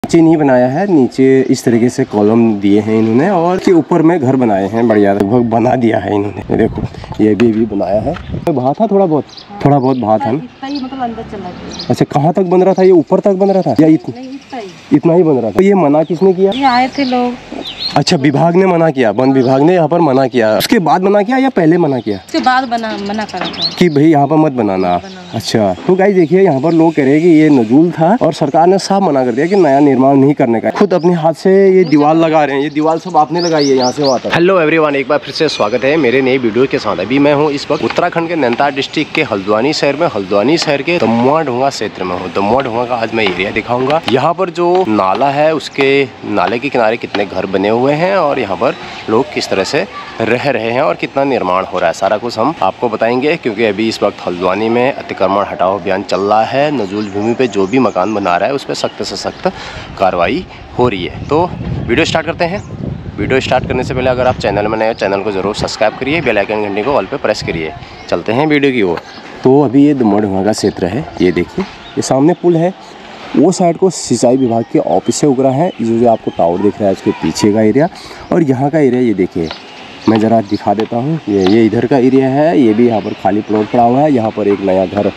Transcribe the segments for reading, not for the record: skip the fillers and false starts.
नीचे नहीं बनाया है, नीचे इस तरीके से कॉलम दिए हैं इन्होंने और के ऊपर में घर बनाए हैं। बढ़िया लगभग बना दिया है इन्होंने। देखो ये भी बनाया है। बहा था थोड़ा बहुत बहा था ना, मतलब अंदर चला गया। अच्छा कहाँ तक बन रहा था? ये ऊपर तक बन रहा था या इतना ही बन रहा था? तो ये मना किसने किया? ये आए थे लोग। अच्छा विभाग ने मना किया, वन विभाग ने यहाँ पर मना किया। उसके बाद मना किया या पहले मना किया? उसके बाद मना करा था कि भाई यहाँ पर मत बनाना। अच्छा तो गाइस देखिए यहाँ पर लोग कह रहे हैं कि ये नजूल था और सरकार ने साफ मना कर दिया कि नया निर्माण नहीं करने का। खुद अपने हाथ से ये दीवार लगा रहे हैं। ये दीवार सब आपने लगाई है यहाँ से वहाँ तक। हेलो एवरीवन, एक बार फिर से स्वागत है मेरे नए वीडियो के साथ। अभी मैं हूँ इस वक्त उत्तराखंड के नैनीताल डिस्ट्रिक्ट के हल्द्वानी शहर में, हल्द्वानी शहर के दमुआ ढुंगा क्षेत्र में हूँ। दमुआ ढुंगा का आज मैं एरिया दिखाऊंगा। यहाँ पर जो नाला है उसके नाले के किनारे कितने घर बने हुए हैं और यहाँ पर लोग किस तरह से रह रहे हैं और कितना निर्माण हो रहा है, सारा कुछ हम आपको बताएंगे। क्योंकि अभी इस वक्त हल्द्वानी में अतिक्रमण हटाओ अभियान चल रहा है। नजूल भूमि पे जो भी मकान बना रहा है उस पर सख्त से सख्त कार्रवाई हो रही है। तो वीडियो स्टार्ट करते हैं। वीडियो स्टार्ट करने से पहले अगर आप चैनल में नए हो चैनल को ज़रूर सब्सक्राइब करिए, बेल आइकन घंटी को ऑल पे प्रेस करिए। चलते हैं वीडियो की ओर। तो अभी ये दमुआ ढुंगा का क्षेत्र है। ये देखिए ये सामने पुल है, वो साइड को सिंचाई विभाग के ऑफिस से उगरा है। जो आपको टावर दिख रहा है उसके पीछे का एरिया और यहाँ का एरिया ये देखिए, मैं ज़रा दिखा देता हूँ। ये इधर का एरिया है। ये भी यहाँ पर खाली प्लॉट पड़ा हुआ है। यहाँ पर एक नया घर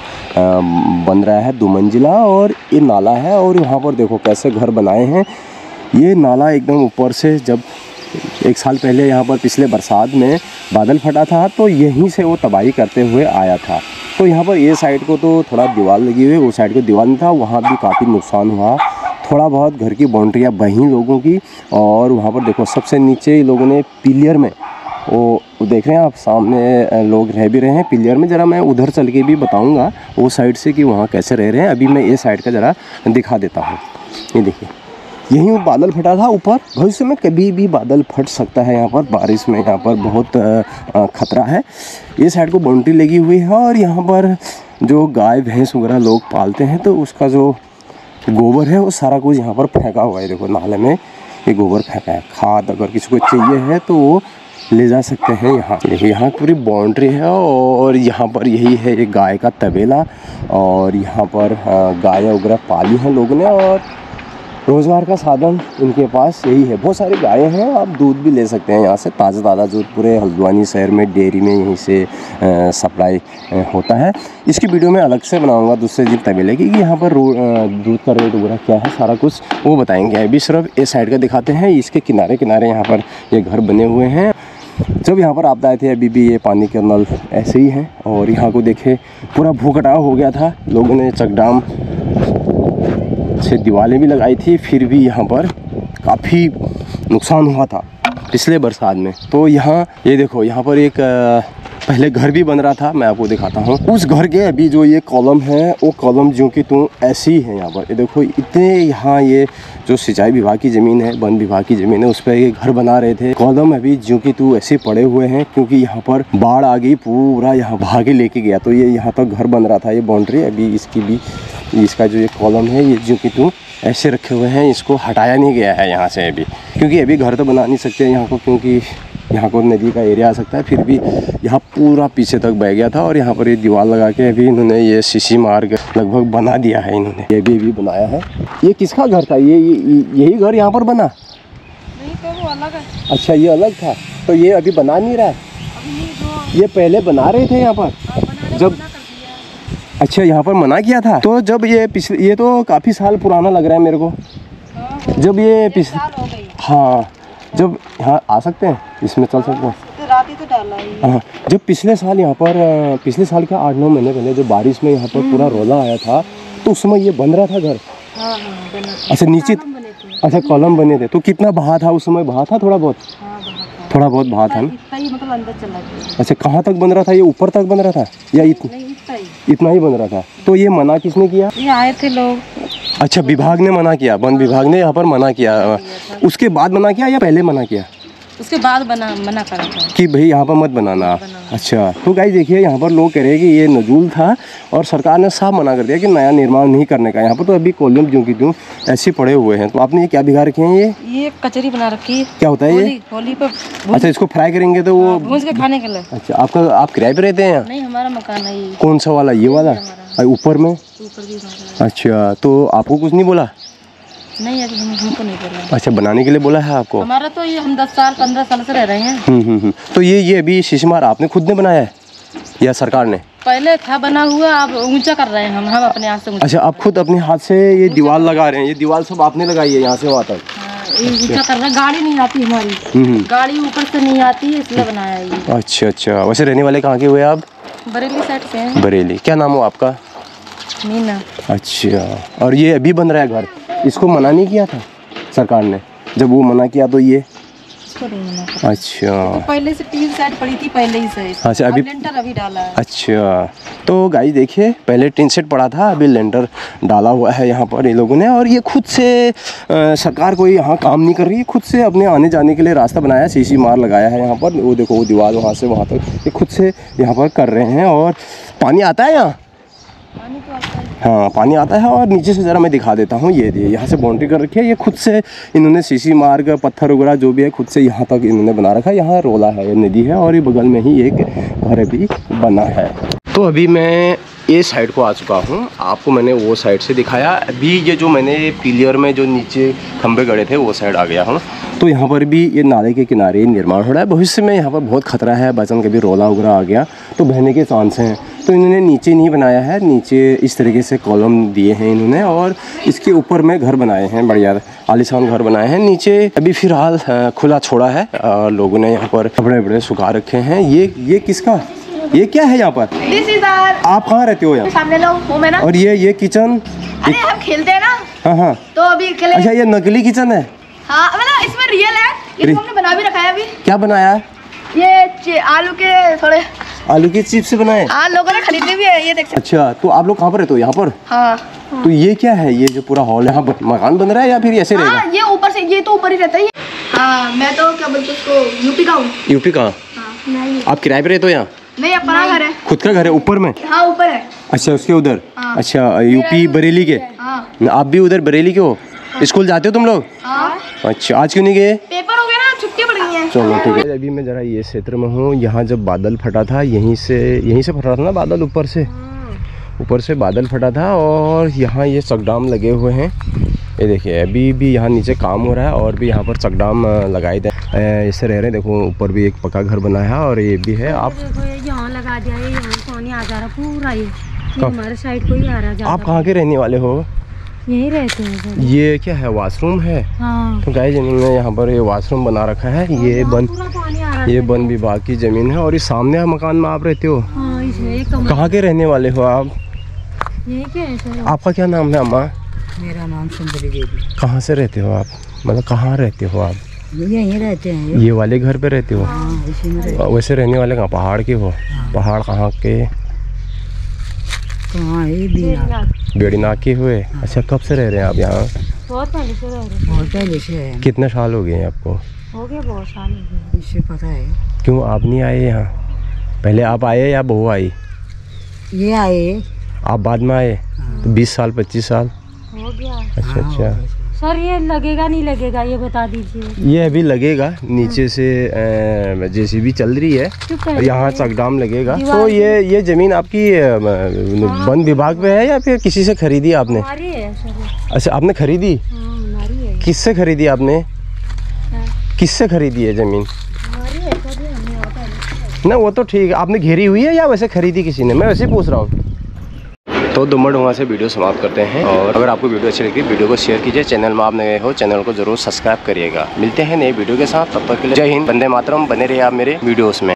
बन रहा है 2 मंजिला और ये नाला है और यहाँ पर देखो कैसे घर बनाए हैं। ये नाला एकदम ऊपर से, जब 1 साल पहले यहाँ पर पिछले बरसात में बादल फटा था तो यहीं से वो तबाही करते हुए आया था। तो यहाँ पर ये साइड को तो थोड़ा दीवार लगी हुई, वो साइड को दीवार नहीं था, वहाँ भी काफ़ी नुकसान हुआ। थोड़ा बहुत घर की बाउंड्रियाँ बहीं लोगों की। और वहाँ पर देखो सबसे नीचे लोगों ने पिलियर में, वो देख रहे हैं आप सामने लोग रह भी रहे हैं पिलियर में। ज़रा मैं उधर चल के भी बताऊँगा वो साइड से कि वहाँ कैसे रह रहे हैं। अभी मैं ये साइड का ज़रा दिखा देता हूँ। ये देखिए यहीं वो बादल फटा था ऊपर। भविष्य में कभी भी बादल फट सकता है यहाँ पर, बारिश में यहाँ पर बहुत खतरा है। ये साइड को बाउंड्री लगी हुई है और यहाँ पर जो गाय भैंस वगैरह लोग पालते हैं तो उसका जो गोबर है वो सारा कुछ यहाँ पर फेंका हुआ है। देखो नाले में ये गोबर फेंका है। खाद अगर किसी को चाहिए है तो वो ले जा सकते हैं। यहाँ देखिए यहाँ पूरी बाउंड्री है और यहाँ पर यही है एक गाय का तबेला और यहाँ पर गाय वगैरह पाली हैं लोगों ने और रोज़गार का साधन इनके पास यही है। बहुत सारी गायें हैं, आप दूध भी ले सकते हैं यहाँ से। ताज़ा दूध पूरे हल्द्वानी शहर में डेयरी में यहीं से सप्लाई होता है। इसकी वीडियो मैं अलग से बनाऊंगा दूसरे दिन तबेले की, कि यहाँ पर दूध का रेट वगैरह क्या है सारा कुछ वो बताएंगे। अभी सिर्फ इस साइड का दिखाते हैं। इसके किनारे किनारे यहाँ पर ये घर बने हुए हैं। जब यहाँ पर आपदा आए थे अभी भी ये पानी के नल ऐसे ही हैं। और यहाँ को देखे पूरा भूकटाव हो गया था, लोगों ने चकडाम से दीवारें भी लगाई थी, फिर भी यहाँ पर काफ़ी नुकसान हुआ था पिछले बरसात में। तो यहाँ ये देखो यहाँ पर एक पहले घर भी बन रहा था, मैं आपको दिखाता हूँ। उस घर के अभी जो ये कॉलम है वो कॉलम जो कि तुम ऐसी ही है यहाँ पर। ये देखो इतने यहाँ ये जो सिंचाई विभाग की ज़मीन है, वन विभाग की ज़मीन है, उस पर ये घर बना रहे थे। कॉलम अभी जो कि तू ऐसे पड़े हुए हैं क्योंकि यहाँ पर बाढ़ आ गई, पूरा यहाँ भागे लेके गया। तो ये यहाँ तक घर बन रहा था ये बाउंड्री। अभी इसकी भी इसका जो ये कॉलम है ये जो कि तू ऐसे रखे हुए हैं, इसको हटाया नहीं गया है यहाँ से अभी। क्योंकि अभी घर तो बना नहीं सकते यहाँ को, क्योंकि यहाँ को नदी का एरिया आ सकता है। फिर भी यहाँ पूरा पीछे तक बह गया था और यहाँ पर ये दीवार लगा के अभी इन्होंने ये सीसी मार्ग लगभग बना दिया है इन्होंने। ये भी बनाया है। ये किसका घर था? यही घर यहाँ पर बना? नहीं तो वो अलग है। अच्छा ये अलग था, तो ये अभी बना नहीं रहा है? ये पहले बना रहे थे यहाँ पर जब? अच्छा यहाँ पर मना किया था। तो जब ये तो काफ़ी साल पुराना लग रहा है मेरे को। जब ये पिछले, हाँ जब यहाँ आ सकते हैं, इसमें चल सकते हैं। तो रात ही तो डाला है। हाँ जब पिछले साल यहाँ पर, पिछले साल के 8-9 महीने पहले जब बारिश में यहाँ पर पूरा रौला आया था तो उस समय ये बन रहा था घर। हाँ बना। अच्छा नीचे, अच्छा कॉलम बने थे। तो कितना बहा था उस समय? बहा था थोड़ा बहुत? थोड़ा बहुत बहा था ना, मतलब अंदर चला गया। अच्छा कहाँ तक बन रहा था? ये ऊपर तक बन रहा था या इतना ही बन रहा था? तो ये मना किसने किया? ये आए थे लोग। अच्छा विभाग ने मना किया, वन विभाग ने यहाँ पर मना किया। उसके बाद मना किया या पहले मना किया? उसके बाद मना करा था कि भाई यहाँ पर मत बनाना। अच्छा तो गाइस देखिए यहाँ पर लोग कह रहे हैं कि ये नजूल था और सरकार ने साफ मना कर दिया कि नया निर्माण नहीं करने का। यहाँ पर तो अभी कॉलम जो कि ऐसे पड़े हुए हैं। तो आपने ये क्या भिगा रखे हैं? ये कचरी बना रखी है। क्या होता है ये? होली पर। अच्छा इसको फ्राई करेंगे तो वो भूंज के खाने के लिए। अच्छा आप किराए पे रहते हैं? नहीं हमारा मकान है। कौन सा वाला? ये वाला ऊपर में? अच्छा तो आपको कुछ नहीं बोला? नहीं अभी हमको नहीं बोला। अच्छा, बनाने के लिए बोला है आपको? हमारा तो ये हम 10 साल 15 साल से रह रहे हैं। तो ये अभी शीशी मार आपने खुद ने बनाया है या सरकार ने? पहले था बना हुआ, अब ऊंचा कर रहे हैं हम अपने हाथ से ऊंचा। अच्छा, आप खुद अपने हाथ से ये दीवार लगा रहे हैं? ये दीवार सब आपने लगाई है यहाँ से वहाँ तक? ये ऊंचा कर रहे हैं, गाड़ी नहीं आती हमारी, गाड़ी ऊपर से नहीं आती है इसलिए बनाया है ये। अच्छा, वैसे रहने वाले कहाँ के हुए आप? बरेली साइड से हैं। बरेली। क्या नाम हो आपका? मीना। अच्छा, और ये अभी बन रहा है घर? इसको मना नहीं किया था सरकार ने? जब वो मना किया तो ये इसको नहीं मना किया। अच्छा, तो पहले से टीन सेट पड़ी थी पहले ही से। अच्छा, अभी लेंटर अभी डाला है। अच्छा, तो गाइस देखिए, पहले टीन सेट पड़ा था, अभी लेंटर डाला हुआ है यहाँ पर ये लोगों ने। और ये खुद से सरकार कोई यहाँ काम नहीं कर रही है, खुद से अपने आने जाने के लिए रास्ता बनाया, शीशी मार लगाया है यहाँ पर। वो देखो, वो दीवार वहाँ से वहाँ तक ये खुद से यहाँ पर कर रहे हैं। और पानी आता है यहाँ? पानी तो आता है। हाँ, पानी आता है। और नीचे से ज़रा मैं दिखा देता हूँ, ये यहाँ से बाउंड्री कर रखी है। ये खुद से इन्होंने शीशी मार्ग, पत्थर वगैरह जो भी है खुद से यहाँ तक इन्होंने बना रखा है। यहाँ रोला है, ये नदी है, और ये बगल में ही एक घर भी बना है। तो अभी मैं ये साइड को आ चुका हूँ, आपको मैंने वो साइड से दिखाया। अभी ये जो मैंने पिलियर में जो नीचे खंबे गड़े थे वो साइड आ गया हूँ। तो यहाँ पर भी ये नाले के किनारे निर्माण हो रहा है। भविष्य में यहाँ पर बहुत खतरा है, बचन कभी रोला वगैरह आ गया तो बहने के चांस हैं। तो इन्होंने नीचे नहीं बनाया है, नीचे इस तरीके से कॉलम दिए हैं इन्होंने, और इसके ऊपर में घर बनाए हैं, बढ़िया आलीशान घर बनाए हैं। नीचे अभी फिलहाल खुला छोड़ा है, और लोगों ने यहाँ पर कपड़े वपड़े सुखा रखे हैं। ये किसका, ये क्या है यहाँ पर? आप कहाँ रहते हो यहाँ? सामने लोग वो मैं ना। और ये किचन? अरे हम खेलते हैं ना, हाँ, तो अभी खेले। अच्छा, ये नकली किचन है? हाँ, मतलब इसमें रियल है, इसको हमने बना भी रखा है। अभी क्या बनाया है? ये आलू के थोड़े आलू के चिप्स बनाए? हाँ, लोगों ने खरीदे भी है, ये देख सकते। अच्छा, तो आप लोग कहाँ पर रहते हो? यहाँ पर? हाँ। तो ये क्या है, ये जो पूरा हॉल है, यहाँ पर मकान बन रहा है या फिर ऐसे रहेगा? हाँ, ये ऊपर से, ये तो ऊपर ही रहता है। हाँ, मैं तो क्या बोलते उसको, यूपी का हूँ। यूपी कहाँ? नहीं, आप किराए पे रहते हो यहाँ? नहीं, अपना घर है। खुद का घर है ऊपर में? हाँ, ऊपर है। अच्छा, उसके उधर? हाँ। अच्छा, यूपी बरेली के? हाँ। आप भी उधर बरेली के हो? स्कूल जाते हो तुम लोग? हाँ। अच्छा, आज क्यों नहीं गए? पेपर हो गया ना, छुट्टी पड़ गई है। चलो ठीक है। अभी मैं जरा ये क्षेत्र में हूँ, यहाँ जब बादल फटा था यहीं से फटा था ना बादल, ऊपर से बादल फटा था। और यहाँ ये चकडाम लगे हुए हैं, ये देखिए अभी भी यहाँ नीचे काम हो रहा है, और भी यहाँ पर चकडाम लगाए थे, इससे रह रहे हैं। देखो ऊपर भी एक पक्का घर बना है, और ये भी है। आप देखो, ये यहाँ लगा दिया है, यहाँ पानी आ जा रहा पूरा, ये हमारे साइड को ही आ रहा। आप कहाँ के रहने वाले हो? यहीं रहते हैं सर। ये क्या है, वॉशरूम है? हाँ। तो गाइस इन्होंने यहाँ पर ये वॉशरूम बना रखा है। ये वन विभाग की ज़मीन है, और इस सामने मकान में आप रहते हो? हाँ, इसमें एक कमरा। कहाँ के रहने वाले हो आप? ये क्या है सर? आपका क्या नाम है अम्मा? मेरा नाम सुंदरी देवी। कहाँ से रहते हो आप, मतलब कहाँ रहते हो आप? यहीं रहते हैं। ये वाले घर पे रहते हो? हाँ, इसी में रहते। वैसे रहने वाले कहाँ, पहाड़ के हो? पहाड़ कहाँ के? कहाँ है? बीना। बेड़ीनाग के हुए? अच्छा, कब से रह रहे हैं आप यहाँ? बहुत पहले से रह रहे बहुत पहले से है। कितने साल हो गए हैं आपको? हो गया, बहुत साल हो गए। इससे पता है। क्यों आप नहीं आए यहाँ? पहले आप आए या बहू आई? ये आए, आप बाद में आए? तो 20 साल 25 साल? हो गया। अच्छा। सर ये लगेगा नहीं लगेगा, ये बता दीजिए। ये अभी लगेगा, नीचे से जेसीबी चल रही है, यहाँ चकडाम लगेगा। तो ये ज़मीन आपकी वन विभाग पे है या फिर किसी से खरीदी आपने? हमारी है सर। अच्छा, आपने खरीदी? हाँ, हमारी है। किससे खरीदी आपने? किससे खरीदी है ज़मीन? हमारी है सर, ये हमने और पहले। ना वो तो ठीक है, आपने घेरी हुई है या वैसे खरीदी किसी ने? मैं वैसे ही पूछ रहा हूँ। तो 2 मिनट वहाँ से वीडियो समाप्त करते हैं, और अगर आपको वीडियो अच्छी लगी वीडियो को शेयर कीजिए। चैनल में आप नए हो, चैनल को जरूर सब्सक्राइब करिएगा। मिलते हैं नए वीडियो के साथ, तब तक के लिए जय हिंद, वंदे मातरम। बने रहिए आप मेरे वीडियोस में।